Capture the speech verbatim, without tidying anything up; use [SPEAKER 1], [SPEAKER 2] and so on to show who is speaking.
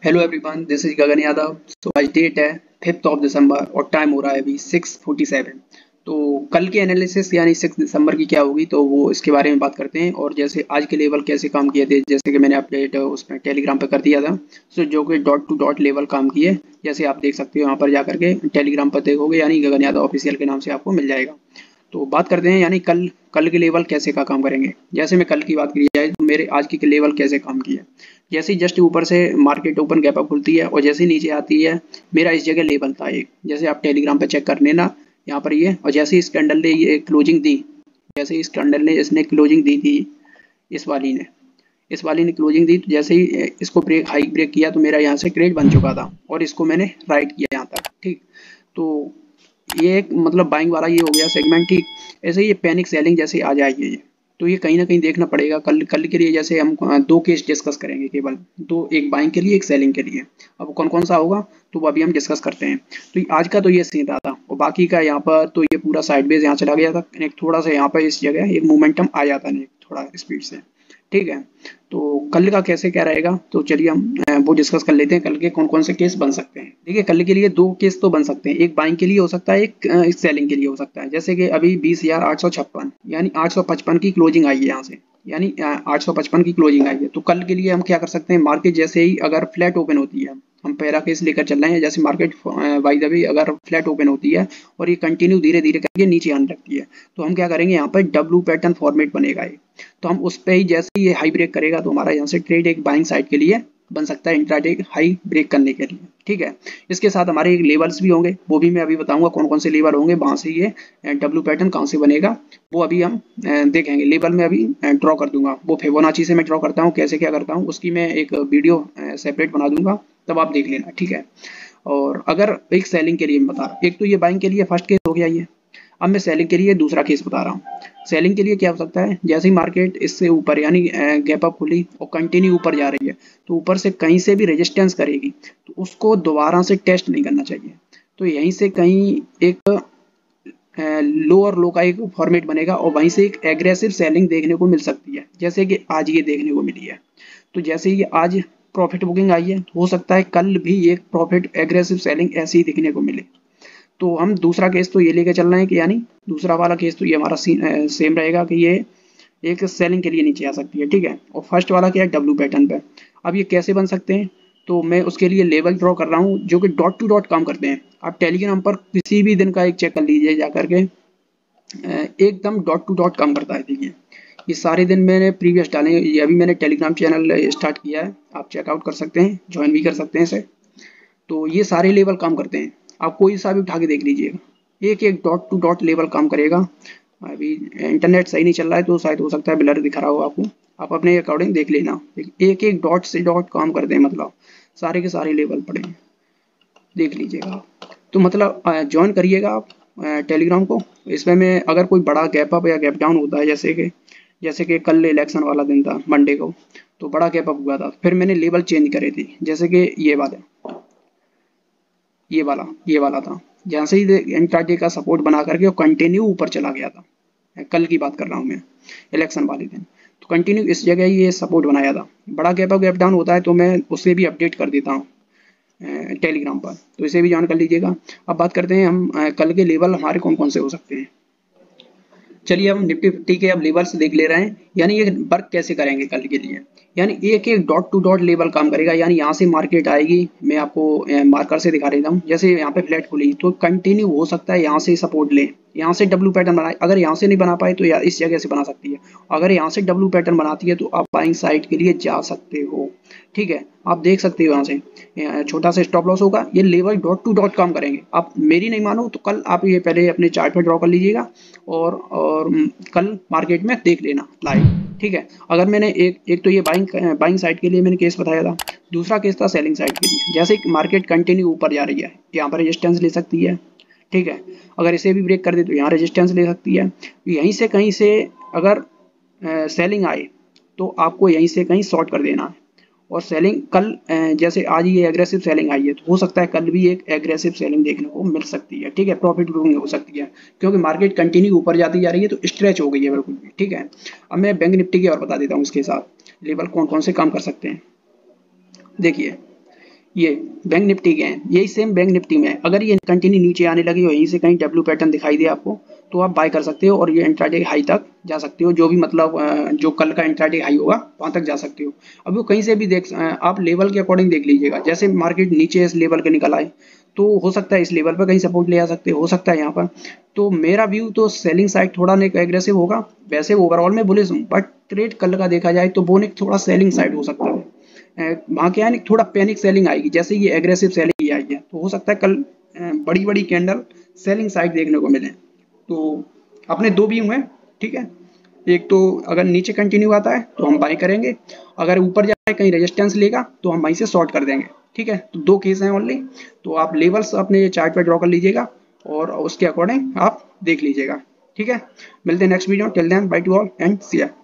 [SPEAKER 1] Hello everyone, this is Gagan Yadav. So आज date है fifth of December और टाइम हो रहा है अभी सिक्स फोर्टी सेवन। तो कल के एनालिसिस यानी सिक्स दिसंबर की क्या होगी तो वो इसके बारे में बात करते हैं। और जैसे आज के लेवल कैसे काम किए थे, जैसे कि मैंने अपडेट उसमें टेलीग्राम पे कर दिया था। सो जो कि डॉट टू डॉट लेवल काम किए, जैसे आप देख सकते हो यहाँ पर जा करके टेलीग्राम पर देखोगे, यानी गगन यादव ऑफिशियल के नाम से आपको मिल जाएगा। तो बात करते हैं यानी कल कल के लेवल कैसे का काम करेंगे। जैसे मैं कल की बात की जाए तो मेरे आज की लेवल कैसे काम किए। जैसे ही जस्ट ऊपर से मार्केट ओपन गैप अप खुलती है और जैसे ही नीचे आती है, मेरा इस जगह लेवल था एक, जैसे आप टेलीग्राम पे चेक कर लेना यहाँ पर ये। और जैसे इस कैंडल ने ये क्लोजिंग दी, जैसे इस कैंडल ने इसने क्लोजिंग दी थी, इस वाली ने इस वाली ने क्लोजिंग दी, तो जैसे ही इसको ब्रेक हाई ब्रेक किया तो मेरा यहाँ से ट्रेड बन चुका था और इसको मैंने राइट किया यहाँ तक। ठीक, तो ये एक मतलब बाइंग वाला ये हो गया सेगमेंट। ठीक, ऐसे ये पैनिक सेलिंग जैसे आ जाएगी ये, तो ये कहीं ना कहीं देखना पड़ेगा। कल कल के लिए जैसे हम दो केस डिस्कस करेंगे, केवल दो, एक बाइंग के लिए एक सेलिंग के लिए। अब कौन कौन सा होगा तो वो अभी हम डिस्कस करते हैं। तो आज का तो ये सीन रहा था, और बाकी का यहाँ पर तो ये पूरा साइडवेज यहाँ चला गया था। एक थोड़ा सा यहाँ पर इस जगह एक मोमेंटम आ जाता नहीं थोड़ा स्पीड से। ठीक है, तो कल का कैसे क्या रहेगा तो चलिए हम वो डिस्कस कर लेते हैं। कल के कौन कौन से केस बन सकते हैं। देखिए, कल के लिए दो केस तो बन सकते हैं, एक बाइंग के लिए हो सकता है, एक, एक सेलिंग के लिए हो सकता है। जैसे कि अभी बीस हजार आठ सौ छप्पन यानी आठ सौ पचपन की क्लोजिंग आई है यहाँ से, यानी आठ सौ पचपन की क्लोजिंग आई है। तो कल के लिए हम क्या कर सकते हैं, मार्केट जैसे ही अगर फ्लैट ओपन होती है, हम पहला केस लेकर चल रहे हैं, जैसे मार्केट बाय द वे अगर फ्लैट ओपन होती है और ये कंटिन्यू धीरे धीरे करके नीचे आने लगती है, तो हम क्या करेंगे, यहाँ पर डब्ल्यू पैटर्न फॉर्मेट बनेगा ये। तो हम उस पर ही जैसे ही ये हाई ब्रेक करेगा तो हमारा यहाँ से ट्रेड एक बाइंग साइड के लिए बन सकता है, इंट्राडे हाई ब्रेक करने के लिए। ठीक है, इसके साथ हमारे लेवल्स भी होंगे, वो भी मैं अभी बताऊंगा कौन कौन से लेवल होंगे, वहां से ये डब्ल्यू पैटर्न कहाँ से बनेगा वो अभी हम देखेंगे। लेवल में अभी ड्रॉ कर दूंगा, वो फिबोनाची से मैं ड्रॉ करता हूँ, कैसे क्या करता हूँ उसकी मैं एक वीडियो सेपरेट बना दूंगा, तब आप देख लेना। ठीक है, और अगर एक सेलिंग के लिए मैं बता रहा हूँ, एक तो ये बाइंग के लिए फर्स्ट केस हो गया ये। अब मैं सेलिंग के लिए दूसरा केस बता रहा हूँ। सेलिंग के लिए क्या हो सकता है, जैसे ही मार्केट इससे ऊपर यानी गैप अप खुली और कंटिन्यू ऊपर जा रही है, तो ऊपर से कहीं से भी रेजिस्टेंस करेगी तो उसको दोबारा से टेस्ट नहीं करना चाहिए। तो यहीं से कहीं एक लो और लो का एक फॉर्मेट बनेगा और वहीं से एक एग्रेसिव सेलिंग देखने को मिल सकती है, जैसे कि आज ये देखने को मिली है। तो जैसे ही आज प्रॉफिट बुकिंग आई है, तो हो सकता है कल भी एक प्रॉफिट एग्रेसिव सेलिंग ऐसी ही दिखने को मिले। तो हम दूसरा केस तो ये लेके चल रहे हैं कि यानी दूसरा वाला केस तो ये हमारा सेम रहेगा कि ये एक सेलिंग के लिए नीचे आ सकती है। ठीक है, और फर्स्ट वाला क्या है, डब्ल्यू पैटर्न पे। अब ये कैसे बन सकते हैं, तो मैं उसके लिए लेवल ड्रॉ कर रहा हूँ जो कि डॉट टू डॉट काम करते हैं। आप टेलीग्राम पर किसी भी दिन का एक चेक कर लीजिए जा करके, एकदम डॉट टू डॉट काम करता है। देखिए, ये सारे दिन मैंने प्रीवियस डाले, ये अभी मैंने टेलीग्राम चैनल स्टार्ट किया है, आप चेकआउट कर सकते हैं, ज्वाइन भी कर सकते हैं इसे। तो ये सारे लेवल काम करते हैं, आप कोई सा भी उठा के देख लीजिएगा, एक एक डॉट टू डॉट लेवल काम करेगा। अभी इंटरनेट सही नहीं चल रहा है तो शायद हो सकता है ब्लर दिखा रहा हो आपको, आप अपने अकॉर्डिंग देख लेना। एक एक डॉट से डॉट काम करते हैं, मतलब सारे के सारे लेवल पड़े हैं, देख लीजिएगा। तो मतलब ज्वाइन करिएगा आप टेलीग्राम को। इसमें मैं अगर कोई बड़ा गैप अप या गैप डाउन होता है, जैसे कि जैसे कि कल इलेक्शन वाला दिन था मंडे को, तो बड़ा गैप अप हुआ था, फिर मैंने लेवल चेंज करे थे, जैसे कि ये वाला ये वाला ये वाला था, जहाँ से ही इंट्राडे का सपोर्ट बना करके और कंटिन्यू ऊपर चला गया था। कल की बात कर रहा हूँ मैं, इलेक्शन वाले दिन, तो कंटिन्यू इस जगह ही ये सपोर्ट बनाया था। बड़ा गैप अप गैप डाउन होता है तो मैं उसे भी अपडेट कर देता हूँ टेलीग्राम पर, तो इसे भी ज्वाइन कर लीजिएगा। अब बात करते हैं हम कल के लेवल हमारे कौन कौन से हो सकते हैं। चलिए हम निफ्टी फिफ्टी के अब लेवल्स देख ले रहे हैं, यानी ये वर्क कैसे करेंगे कल के लिए। यानी एक एक डॉट टू डॉट लेवल काम करेगा, यानी यहाँ से मार्केट आएगी, मैं आपको मार्कर से दिखा देता हूँ। जैसे यहाँ पे फ्लैट खुली तो कंटिन्यू हो सकता है यहाँ से सपोर्ट ले, यहाँ से डब्ल्यू पैटर्न बनाए, अगर यहाँ से नहीं बना पाए तो यार इस जगह से बना सकती है, अगर यहाँ से डब्ल्यू पैटर्न बनाती है तो आप बाइंग साइड के लिए जा सकते हो। ठीक है, आप देख सकते हो यहाँ से छोटा सा स्टॉप लॉस होगा, ये level dot to dot com करेंगे। आप मेरी नहीं मानो तो कल आप ये पहले अपने चार्ट पर ड्रॉ कर लीजिएगा और और कल मार्केट में देख लेना लाइव। ठीक है, अगर मैंने एक एक तो ये बाइंग बाइंग साइड के लिए मैंने केस बताया था, दूसरा केस था सेलिंग साइड के लिए। जैसे मार्केट कंटिन्यू ऊपर जा रही है, यहाँ पर रेजिस्टेंस ले सकती है। ठीक है, अगर इसे भी ब्रेक कर दे तो यहाँ रेजिस्टेंस ले सकती है। यहीं से कहीं से अगर सेलिंग आए तो आपको यहीं से कहीं शॉर्ट कर देना है। और सेलिंग कल जैसे आज ये एग्रेसिव सेलिंग आई है, तो हो सकता है कल भी एक एग्रेसिव सेलिंग देखने को मिल सकती है। ठीक है, प्रॉफिट बुकिंग हो सकती है, क्योंकि मार्केट कंटिन्यू ऊपर जाती जा रही है तो स्ट्रेच हो गई है बिल्कुल भी। ठीक है, अब मैं बैंक निफ्टी की और बता देता हूँ, उसके साथ लेवल कौन कौन से काम कर सकते हैं। देखिए, ये बैंक निफ्टी के हैं, यही सेम बैंक निफ्टी में है। अगर ये कंटिन्यू नीचे आने लगी और यहीं से कहीं डब्ल्यू पैटर्न दिखाई दे आपको, तो आप बाय कर सकते हो और ये इंट्राडे हाई तक जा सकते हो, जो भी मतलब अ, जो कल का इंट्राडे हाई होगा वहां तक जा सकते हो। अब वो कहीं से भी देख अ, आप लेवल के अकॉर्डिंग देख लीजिएगा, जैसे मार्केट नीचे इस लेवल के निकल आए तो हो सकता है इस लेवल पर कहीं सपोर्ट ले आ सकते हो हो सकता है यहाँ पर। तो मेरा व्यू तो सेलिंग साइड थोड़ा नेक एग्रेसिव होगा, वैसे ओवरऑल में बुलिश हूँ, बट ट्रेड कल का देखा जाए तो वो नेक थोड़ा सेलिंग साइड हो सकता है। वहाँ क्या है ना, थोड़ा पैनिक सेलिंग आएगी, जैसे ये एग्रेसिव सेलिंग आई है तो हो सकता है कल बड़ी बड़ी कैंडल सेलिंग साइड देखने को मिले। तो अपने दो व्यू हैं, ठीक है। एक तो अगर नीचे कंटिन्यू आता है तो हम बाय करेंगे, अगर ऊपर जाए कहीं रेजिस्टेंस लेगा तो हम वहीं से शॉर्ट कर देंगे, ठीक है। तो दो केस हैं ओनली, तो आप लेवल्स अपने चार्ट पर ड्रॉ कर लीजिएगा और उसके अकॉर्डिंग आप देख लीजिएगा, ठीक है। मिलते हैं next video, till then bye to all and see या।